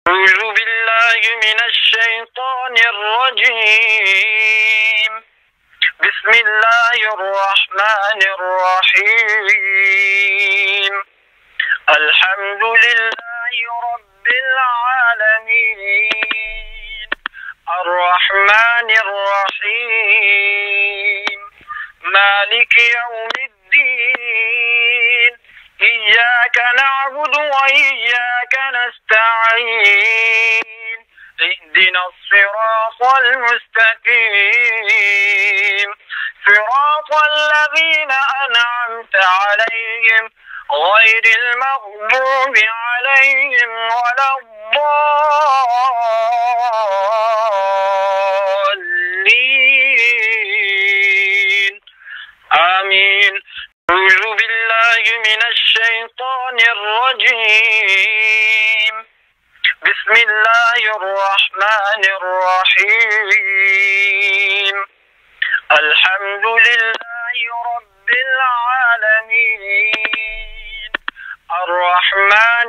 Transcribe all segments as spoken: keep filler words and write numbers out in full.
أعوذ بالله من الشيطان الرجيم. بسم الله الرحمن الرحيم. الحمد لله رب العالمين الرحمن الرحيم مالك يوم الدين. إياك نعبد وإياك نستعين. اهدنا الصراط المستقيم صراط الذين أنعمت عليهم غير المغضوب عليهم ولا الضالين آمين. أعوذ بالله من الشيطان الرجيم. بسم الله الرحمن الرحيم. الحمد لله رب العالمين الرحمن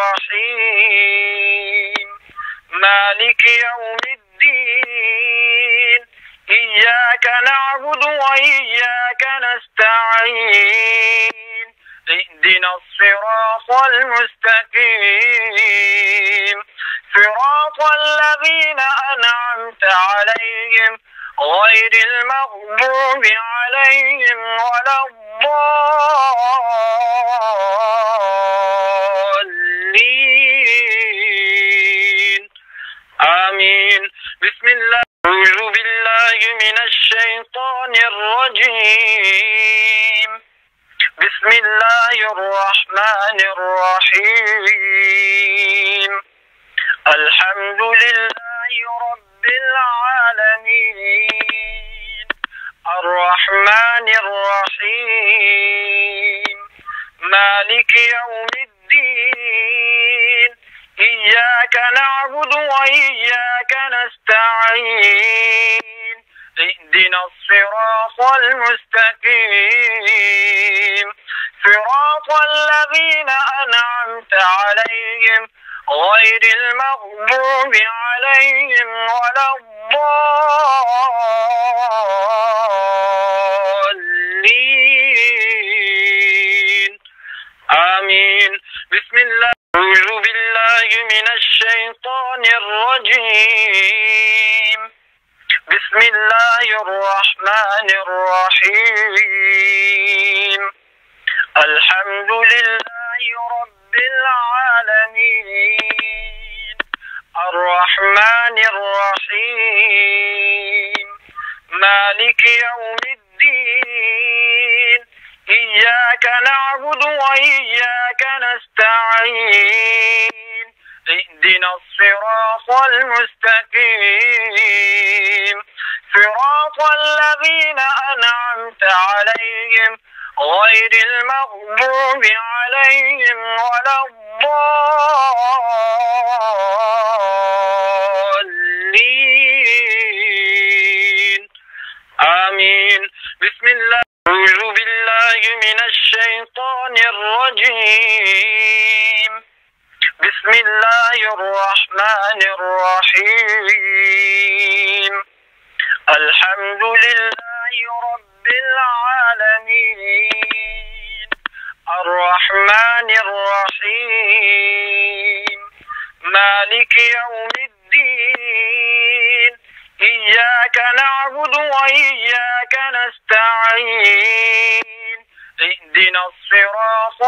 الرحيم مالك يوم الدين. إياك نعبد وإياك نستعين. اهدنا الصراط المستقيم صراط الذين أنعمت عليهم غير المغضوب عليهم ولا الضالين آمين. بسم الله. أعوذ بالله من الشيطان الرجيم. بسم الله الرحمن الرحيم. الحمد لله رب العالمين الرحمن الرحيم مالك يوم الدين. إياك نعبد وإياك نستعين. اهدنا الصراط المستقيم صراط الذين أنعمت عليهم غير المغضوب عليهم ولا الضالين آمين. بسم الله. أعوذ بالله من الشيطان الرجيم. بسم الله الرحمن الرحيم. الحمد لله رب العالمين الرحمن الرحيم مالك يوم الدين. إياك نعبد وإياك نستعين. اهدنا الصراط المستقيم صراط الذين أنعمت عليهم غير المغضوب عليهم ولا الضالين آمين. بسم الله. أعوذ بالله من الشيطان الرجيم. بسم الله الرحمن الرحيم. الحمد لله رب العالمين الرحمن الرحيم مالك يوم الدين. إياك نعبد وإياك نستعين. اهدنا الصراط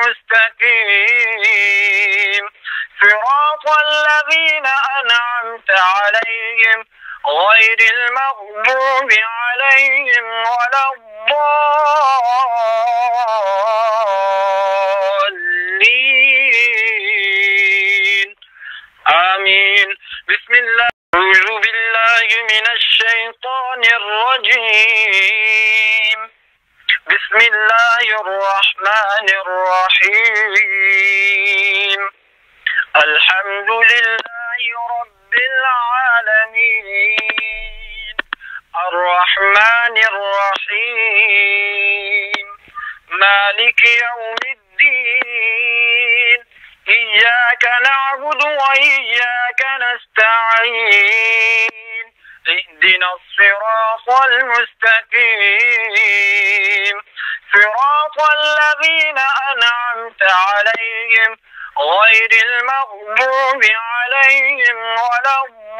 المستقيم صراط الذين أنعمت عليهم غير المغضوب عليهم ولا الضالين آمين. بسم الله. أعوذ بالله من الشيطان الرجيم. بسم الله الرحمن الرحيم. الحمد لله رب العالمين الرحمن الرحيم مالك يوم الدين. إياك نعبد وإياك نستعين اهدنا الصراط المستقيم صراط الذين أنعمت عليهم غير المغضوب عليهم ولا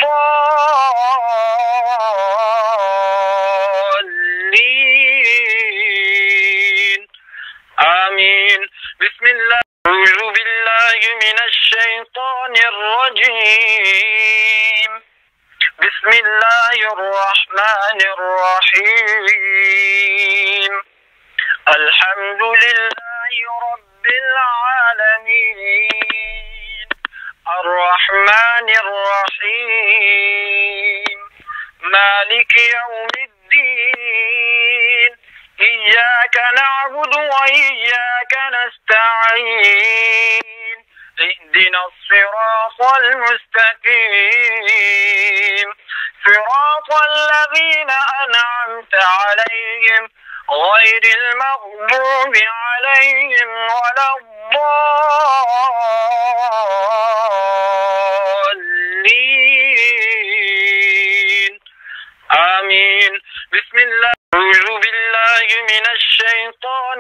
الضالين آمين. بسم الله. أعوذ بالله من الشيطان الرجيم. بسم الله الرحمن الرحيم. الحمد لله رب العالمين الرحمن الرحيم مالك يوم الدين إياك نعبد وإياك نستعين اهدنا الصراط المستقيم صراط الذين أنعمت عليهم غير المغضوب عليهم ولا الضالين آمين. بسم الله. أعوذ بالله من الشيطان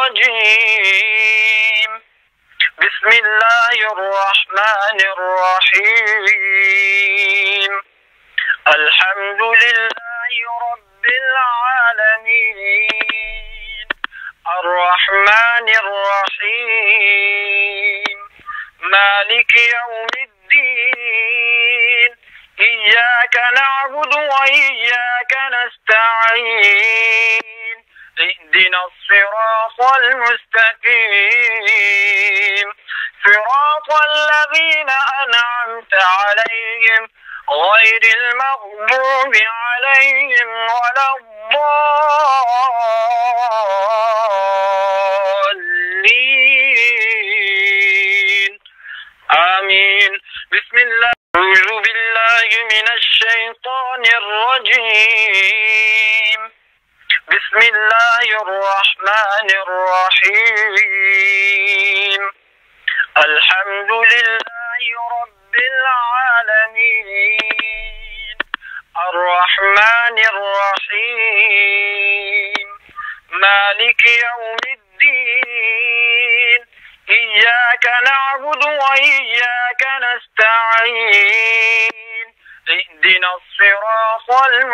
الرجيم. بسم الله الرحمن الرحيم. الحمد لله رب العالمين الرحمن الرحيم مالك يوم الدين إياك نعبد وإياك نستعين اهدنا الصراط المستقيم صراط الذين أنعمت عليهم غير المغضوب عليهم ولا الضالين آمين. بسم الله. أعوذ بالله من الشيطان الرجيم. بسم الله الرحمن الرحيم. الحمد لله رب العالمين الرحمن الرحيم مالك يوم الدين إياك نعبد وإياك نستعين اهدنا الصراط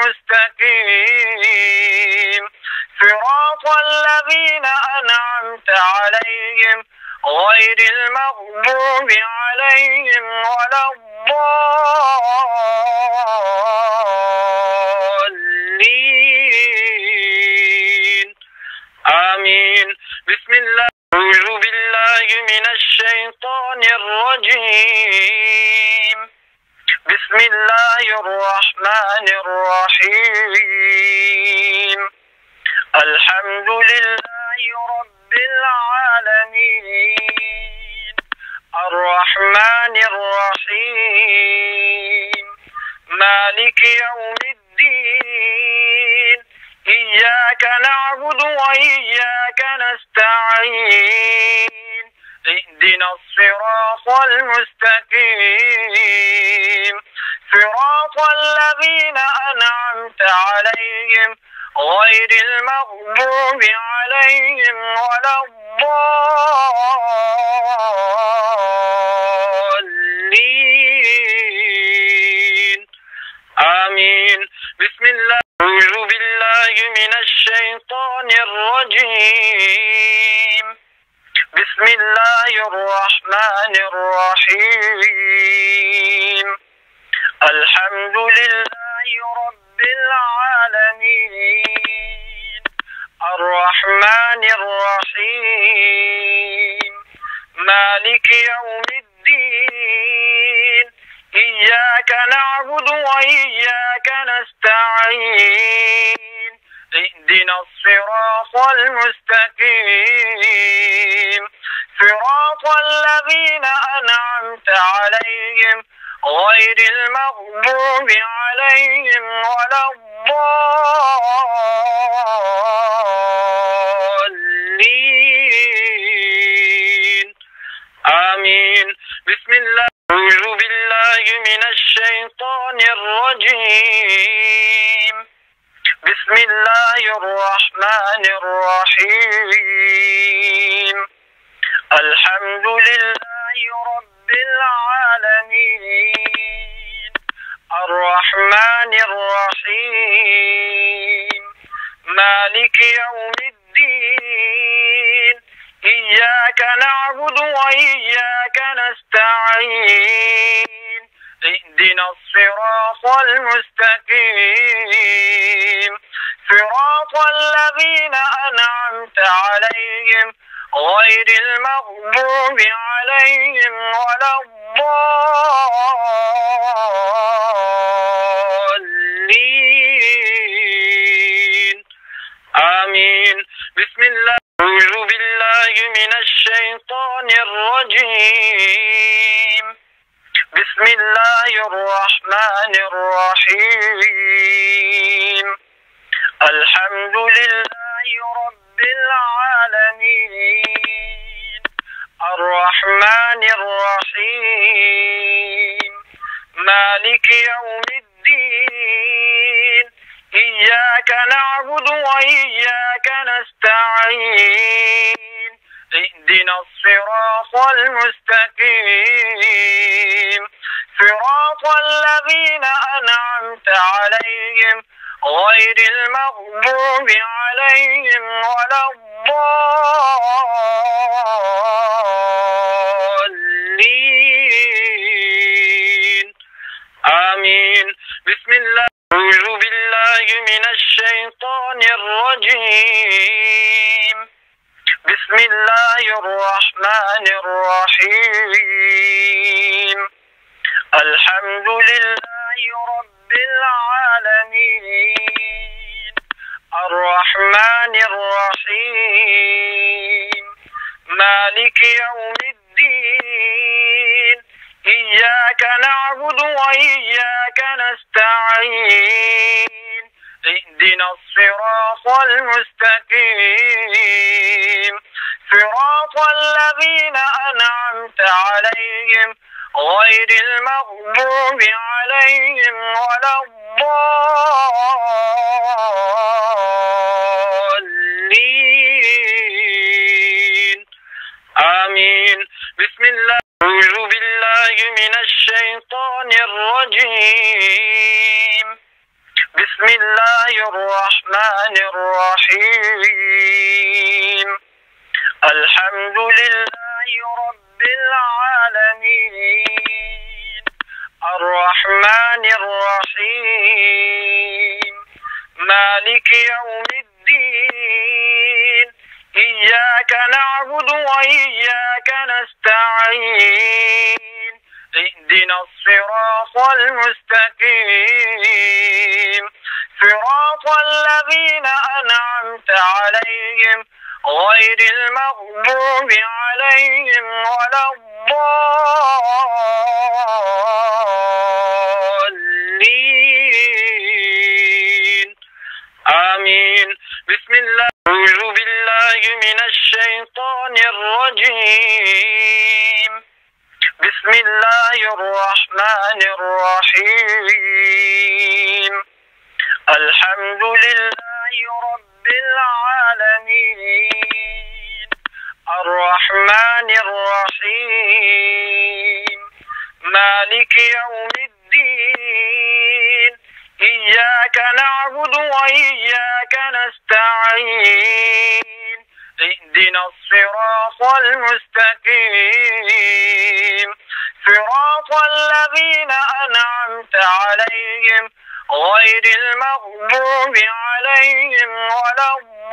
المستقيم صراط الذين أنعمت عليهم غير المغضوب عليهم ولا الضالين آمين. بسم الله. أعوذ بالله من الشيطان الرجيم. بسم الله الرحمن الرحيم. الحمد لله رب العالمين الرحمن الرحيم مالك يوم الدين إياك نعبد وإياك نستعين اهدنا الصراط المستقيم صراط الذين أنعمت عليهم غير المغضوب عليهم ولا الضالين آمين. بسم الله. أعوذ بالله من الشيطان الرجيم. بسم الله الرحمن الرحيم. الحمد لله رب العالمين الرحمن الرحيم مالك يوم الدين إياك نعبد وإياك نستعين اهدنا الصراط المستقيم صراط الذين أنعمت عليهم غير المغضوب عليهم ولا الضالين آمين. بسم الله. أعوذ بالله من الشيطان الرجيم. بسم الله الرحمن الرحيم. الحمد لله رب العالمين الرحمن الرحيم مالك يوم الدين إياك نعبد وإياك نستعين اهدنا الصراط المستقيم صراط الذين أنعمت عليهم غير المغضوب عليهم ولا الضالين آمين. بسم الله. أعوذ بالله من الشيطان الرجيم. بسم الله الرحمن الرحيم. الحمد لله رب العالمين الرحمن الرحيم مالك يوم الدين إياك نعبد وإياك نستعين اهدنا الصراط المستقيم صراط الذين أنعمت عليهم غير المغضوب عليهم ولا الضالين آمين. بسم الله. أعوذ بالله من الشيطان الرجيم. بسم الله الرحمن الرحيم. الحمد لله رب العالمين الرحمن الرحيم مالك يوم الدين إياك نعبد وإياك نستعين اهدنا الصراط المستقيم صراط الذين أنعمت عليهم غير المغضوب عليهم ولا الضالين آمين. بسم الله. أعوذ بالله من الشيطان الرجيم. بسم الله الرحمن الرحيم. الحمد لله رب العالمين الرحمن الرحيم مالك يوم الدين إياك نعبد وإياك نستعين اهدنا الصراط المستقيم صراط الذين أنعمت عليهم غير المغضوب عليهم ولا الضالين آمين. بسم الله. أعوذ بالله من الشيطان الرجيم. بسم الله الرحمن الرحيم. الحمد لله رب العالمين الرحمن الرحيم مالك يوم الدين إياك نعبد وإياك نستعين اهدنا الصراط المستقيم صراط الذين أنعمت عليهم غير المغضوب عليهم ولا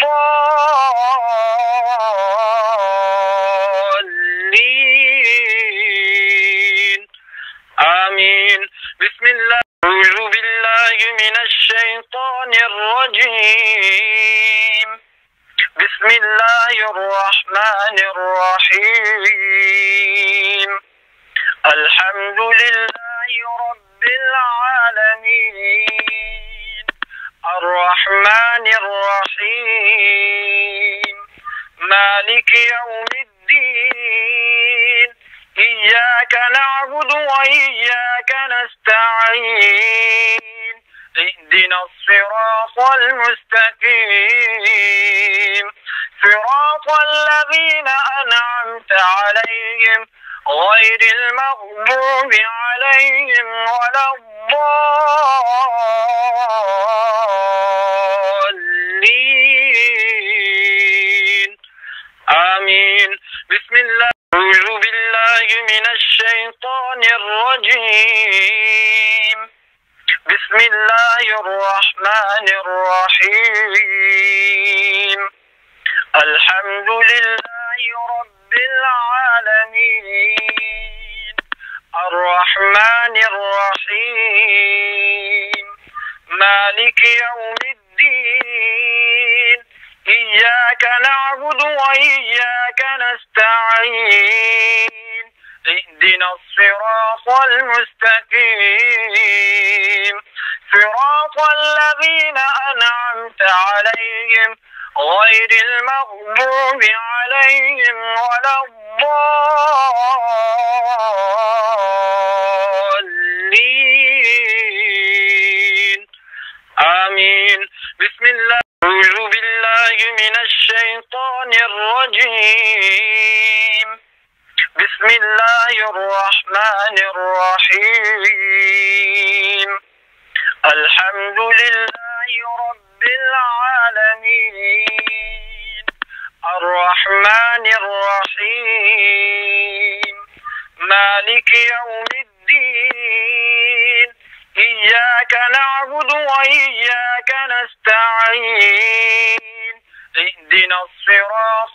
الضالين آمين. بسم الله. أعوذ بالله من الشيطان الرجيم. بسم الله الرحمن الرحيم. الحمد لله رب العالمين الرحمن الرحيم مالك يوم الدين نعبد وإياك نستعين اهدنا الصراط المستقيم صراط الذين أنعمت عليهم غير المغضوب عليهم ولا الضالين آمين. بسم الله. أعوذ بالله من الشيطان الرجيم. بسم الله الرحمن الرحيم. الحمد لله رب العالمين الرحمن الرحيم مالك يوم الدين إياك نعبد وإياك نستعين اهدنا الصراط المستقيم صراط الذين أنعمت عليهم غير المغضوب عليهم ولا الضالين آمين. بسم الله. أعوذ بالله من الشيطان الرجيم. بسم الله الرحمن الرحيم. الحمد لله رب العالمين الرحمن الرحيم مالك يوم الدين إياك نعبد وإياك نستعين اهدنا الصراط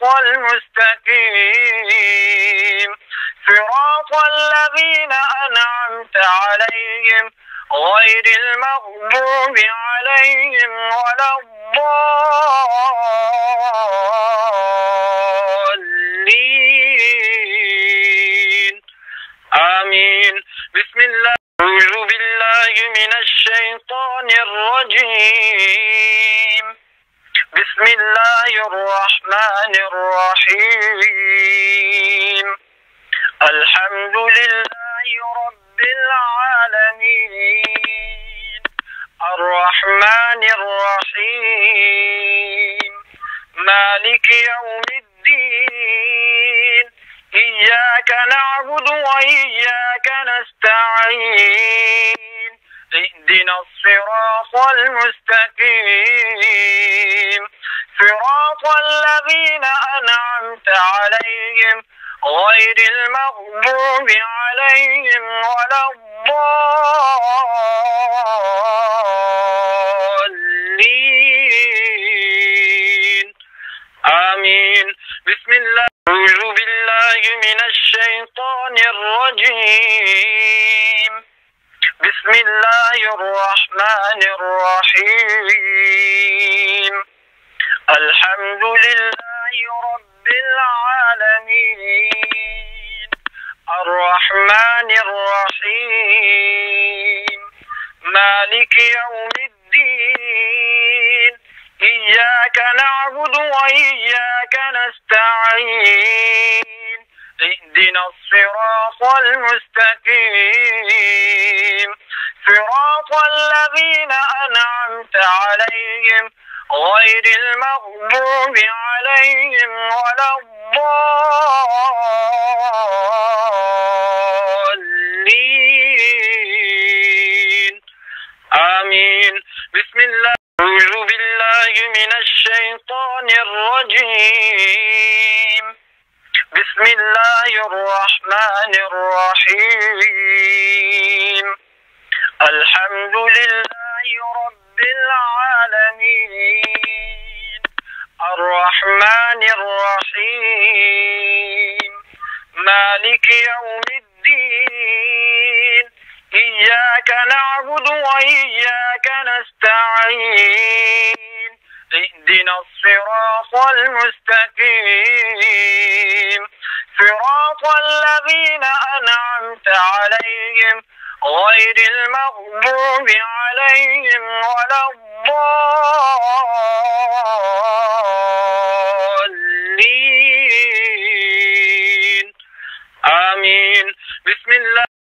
المستقيم صراط الذين أنعمت عليهم غير المغضوب عليهم ولا الضالين آمين. بسم الله. أعوذ بالله من الشيطان الرجيم. بسم الله الرحمن الرحيم. الحمد لله رب العالمين الرحمن الرحيم مالك يوم الدين إياك نعبد وإياك نستعين اهدنا الصراط المستقيم صراط الذين أنعمت عليهم غير المغضوب عليهم ولا الضالين. الضالين. آمين. بسم الله. أعوذ بالله من الشيطان الرجيم. بسم الله الرحمن الرحيم. الحمد لله رب العالمين الرحمن الرحيم مالك يوم الدين إياك نعبد وإياك نستعين اهدنا الصراط المستقيم صراط الذين أنعمت عليهم غير المغضوب عليهم ولا الضالين آمين. بسم الله. أعوذ بالله من الشيطان الرجيم. بسم الله الرحمن الرحيم. الحمد لله رب العالمين الرحمن الرحيم مالك يوم الدين إياك نعبد وإياك نستعين اهدنا الصراط المستقيم صراط الذين أنعمت عليهم غير المغضوب عليهم ولا الضالين آمين. بسم الله. أعوذ بالله من الشيطان الرجيم. بسم الله الرحمن الرحيم. الحمد لله رب العالمين الرحمن الرحيم مالك يوم الدين إياك نعبد وإياك نستعين اهدنا الصراط المستقيم صراط الذين أنعمت عليهم غير المغضوب عليهم ولا الضالين آمين. بسم الله